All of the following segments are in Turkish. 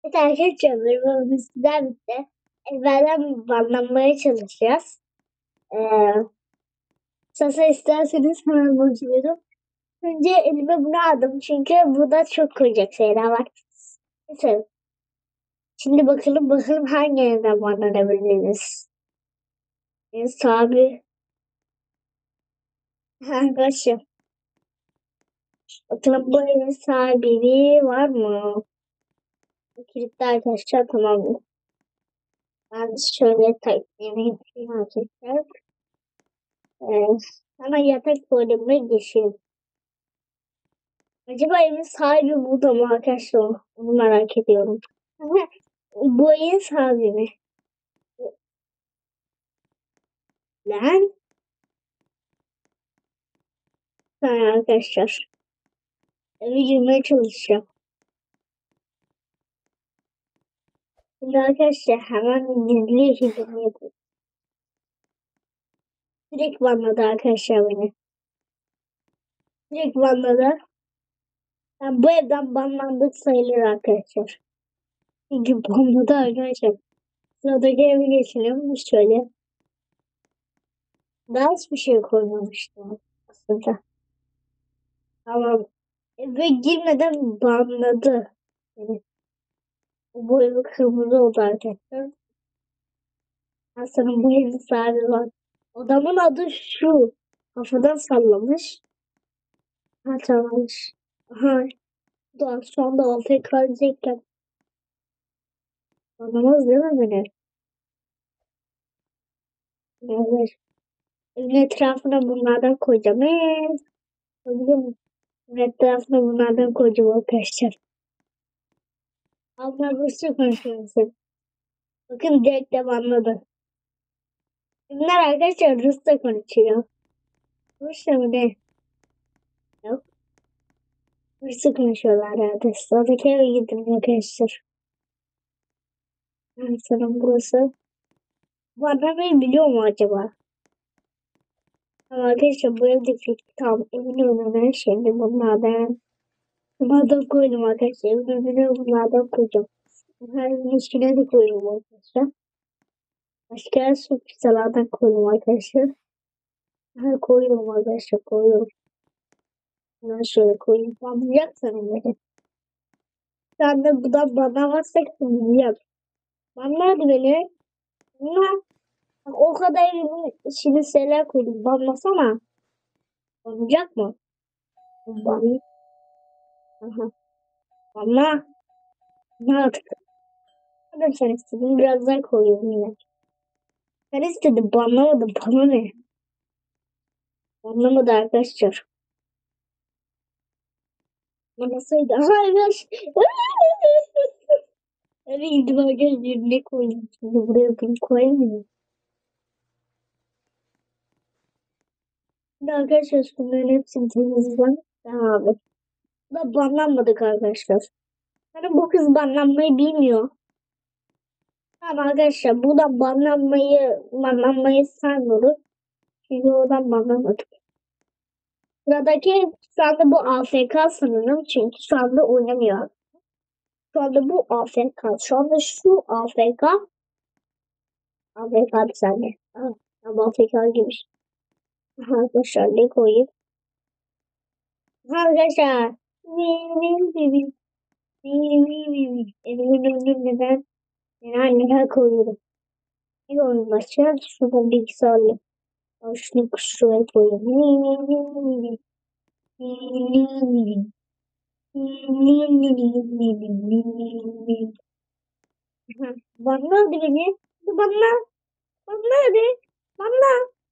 Evet arkadaşlar benim sizden bitti. Evvelden banlanmaya çalışacağız. Ee, Sasa isterseniz hemen başlıyorum. Önce elime bunu aldım çünkü burada çok koyacak şeyler var. Mesela şimdi bakalım hangi yerden banlanabiliriz. Tabi arkadaşlar bakalım bu evin sahibi var mı? Kilitli arkadaşlar tamam mı? Ben şöyle takdim edeyim arkadaşlar. Ee, Hemen yatak bölümüne geçelim. Acaba evin sahibi burada mı arkadaşlar? Onu merak ediyorum. Ama bu evin sahibi mi? Lan. Tamam arkadaşlar. Eve girmeye çalışacağım. Şimdi arkadaşlar hemen gizli hizmet yapayım. Direkt banladı arkadaşlar beni. Direkt banladı. Yani bu evden banlandık sayılır arkadaşlar. Çünkü banladı arkadaşlar. Sıradaki eve geçelim. Şöyle. Daha hiçbir şey koymamıştım aslında. Tamam. Eve girmeden banladı. Yani bu evi kırmızı oldu arkadaşlar. Hasan'ın bu evin sahibi var. Adamın adı şu. Kafadan sallamış. Ha tamammış. Aha. Doğan şu anda oltayı kalacakken. Anlamaz değil mi beni? Evet. Evin etrafına bunlardan koyacağım. Biliyor musun? Evin etrafına bunlardan koyacağım arkadaşlar. Abla Rusça konuşuyorsun. Bakın direkt de anladı. Bunlar arkadaşlar Rusça konuşuyor. Rusça mı ne? Yok. Rusça konuşuyorlar herhalde. Sıradaki eve gittim arkadaşlar. Sanırım burası. Bu adam beni biliyor mu acaba? Ama arkadaşlar bu evdeki tam emin önüne şimdi bunlardan koydum arkadaşlar. Emin önüne bunlardan koyacağım. Her gün içine de koyuyorum arkadaşlar. Başka su pisalardan koydum arkadaşlar. Her koyuyorum arkadaşlar koyuyorum. Ben şöyle koyayım. Banlayacak sanırım beni. Sen de bu da bana varsa banlayacak. Banladı beni. Ama o kadar şimdi şeyler koydum. Banlasana. Banlayacak mı? Banlayacak. Aha. Ama ne artık? Hadi sen istedin biraz daha koyuyorum yine. Ben istedim banlamadım bana ne? Banlamadı arkadaşlar. Banlasaydı. Aha arkadaş. Nereye gittim arkadaşlar ne koydum? Şimdi buraya bunu koyayım mı? Şimdi arkadaşlar bunların hepsini temizleyeceğim. Tamam. Bu da banlanmadık arkadaşlar. Yani bu kız banlanmayı bilmiyor. Tamam arkadaşlar bu da banlanmayı saymıyoruz. Çünkü oradan banlamadık. Sıradaki şu anda bu AFK sanırım. Çünkü şu anda oynamıyor. Şu anda bu AFK. Şu anda şu AFK. AFK bir saniye. Tamam AFK girmiş. Arkadaşlar ne koyayım? Arkadaşlar. Evimin önüne neler koyuyorum. Bir oyun başlayalım. Şuradan bilgisayarla. Şunu şuraya koyayım. Banla hadi beni. Banla. Banla hadi. Banla.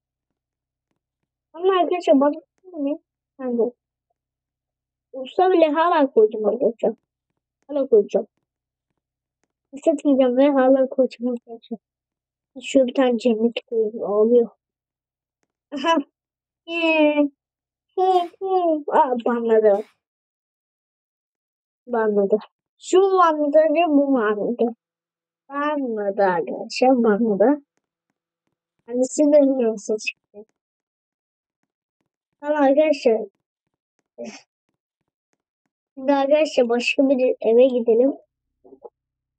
Banla arkadaşlar banla beni. Ben de. Usta bile hala koyacağım arkadaşlar. Hala koyacağım. Hissetmeyeceğim ve hala koyacağım arkadaşlar. Şöyle bir tane cennet koyayım. Ağlıyor. Aha. Yeah. Banladı. Banladı. Şu banladı ve bu banladı. Banladı arkadaşlar. Banladı. Hani sinirli çıktı. Tamam arkadaşlar. Şimdi arkadaşlar başka bir eve gidelim.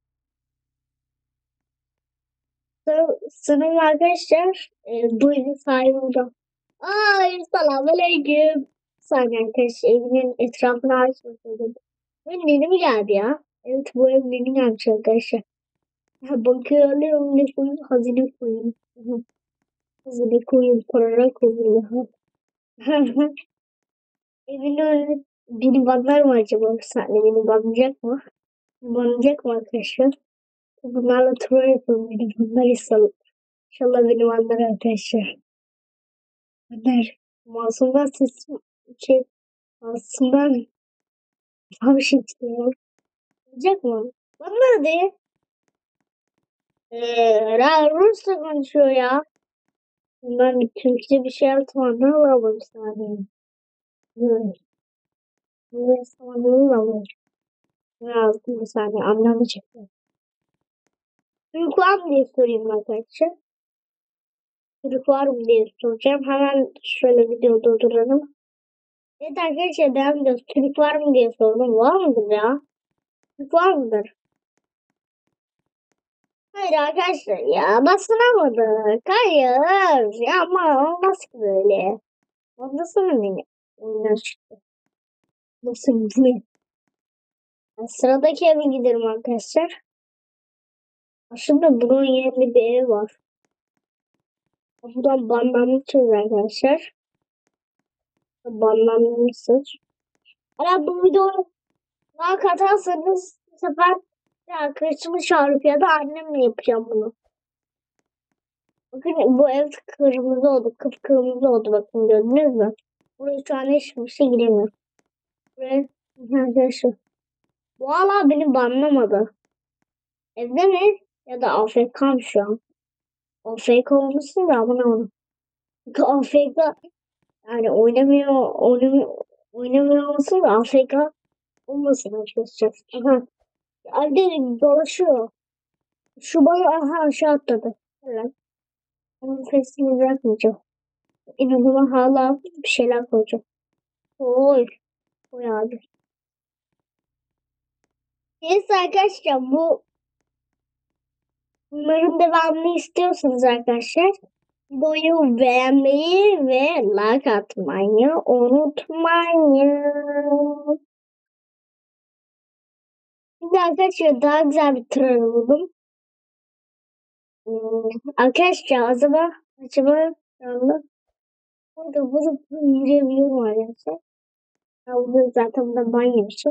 Sınıf arkadaşlar buyurun sahibi burada. Ay selamünaleyküm. Saniye arkadaşlar evinin etrafını açmasaydım. Benim nenem geldi ya. Evet bu ev nenem gelmiş arkadaşlar. Ha, bakıyorum ne koyayım hazine koyayım. Hı, hazine koyayım para koyayım. Evin önüne beni banlar mı acaba? Bir saniye beni banlayacak mı? Banlayacak mı arkadaşlar? Bunlarla troll yapalım. Beni banlar İnşallah beni banlar arkadaşlar. Banlar. Masumdan sesim şey aslında tam şey istiyor. Olacak mı? Banlar hadi. Rusça konuşuyor ya. Ben Türkçe bir şey yaptım. Ne alalım bir saniye. Ne alalım. Ne yazdım bir saniye. Anlamı çıktı. Türk var mı diye sorayım arkadaşlar. Türk var mı diye soracağım. Hemen şöyle video durduralım. Evet arkadaşlar devam ediyoruz. Türk var mı diye sordum. Var mıdır ya? Türk var mıdır? Hayır arkadaşlar ya basınamadık. Hayır. Ya ama olmaz ki böyle. Nasıl mı oyundan çıktı? Nasıl bu ne? Sıradaki eve gidelim arkadaşlar. Aslında bunun yerinde bir ev var. Buradan banlanmışız arkadaşlar. Banlanmışız. Hala bu videoyu like atarsanız bu sefer arkadaşımı çağırıp ya da annemle yapacağım bunu. Bakın bu ev kırmızı oldu. Kıpkırmızı oldu bakın gördünüz mü? Buraya şu an hiçbir şey giremiyor. Buraya arkadaşlar. Bu hala beni banlamadı. Evde mi? Ya da AFK'm şu an. AFK olmasın da abone olun. Çünkü AFK yani oynamıyor olmasın da AFK olmasın arkadaşlar. Aha. Evde dolaşıyor. Şu bana aha aşağı atladı. Evet. Onun sesini bırakmayacağım. İnanıma hala bir şeyler koyacağım. Oy. Oy abi. Neyse arkadaşlar bunların devamını istiyorsanız arkadaşlar videoyu beğenmeyi ve like atmayı unutmayın. Şimdi arkadaşlar daha güzel bir tren buldum. Arkadaşlar acaba burada yürüyebiliyorum arkadaşlar. Burada zaten burada ban yemişim.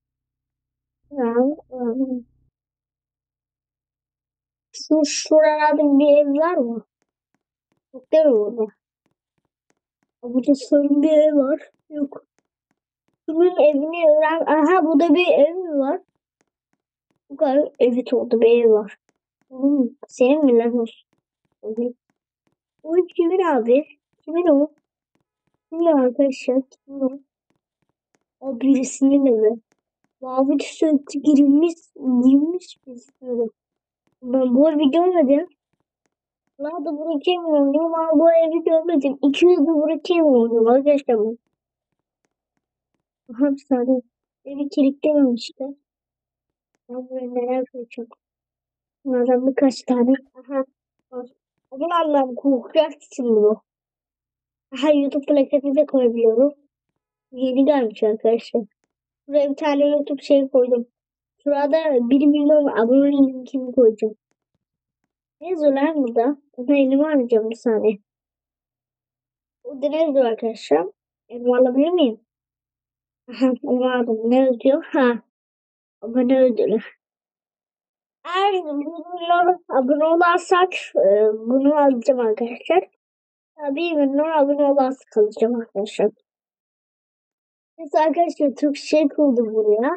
Şuralarda bir ev var mı? Yok değil mi burada? Burada sorun bir ev var. Yok. Bunun evini öğren. Aha burada bir ev mi var? Bu kadar evet oldu bir ev var. Senin mi lan o? O kimin abi? Kimin o? Kimin arkadaşlar? Kimin o? O birisinin evi. Mavi tişörtü girmiş birisi. Ben bu evi görmedim. Nerede bırakayım oynuyorum ama bu evi görmedim. 200 bırakayım oynuyorum arkadaşlar ben. Aha bir saniye. Evi kilitlememişti. Ben buraya neler koyacağım. Bunlardan birkaç tane. Aha. Var. Bunu anlam korkacak için bu. Aha YouTube plaketi de koyabiliyorum. Yeni gelmiş arkadaşlar. Buraya bir tane YouTube şey koydum. Şurada 1 milyon abone linkini koyacağım. Ne yazıyor lan burada? Onu elime arayacağım bir saniye. O da ne yazıyor arkadaşlar? Elime alabilir miyim? Aha onu aldım. Ne yazıyor? Ha. Abone ödülü. Eğer 1 milyon abone olarsak bunu alacağım arkadaşlar. 1 milyon abone olarsak kalacağım arkadaşlar. Biz arkadaşlar Türk şey kurdum buraya.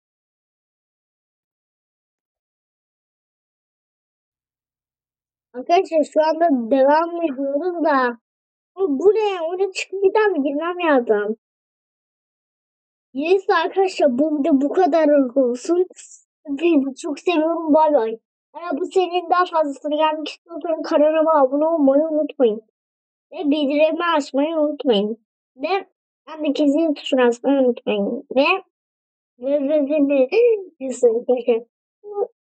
Arkadaşlar şu anda devam ediyoruz da. Bu ne? Ona çıkıp bir daha mı girmem lazım? Neyse arkadaşlar bu video bu kadar olsun. Sizi çok seviyorum. Bay bay. Eğer bu serinin daha fazlasını gelmek istiyorsanız kanalıma abone olmayı unutmayın. Ve bildirimleri açmayı unutmayın. Ve yandaki zil tuşuna basmayı unutmayın. Ve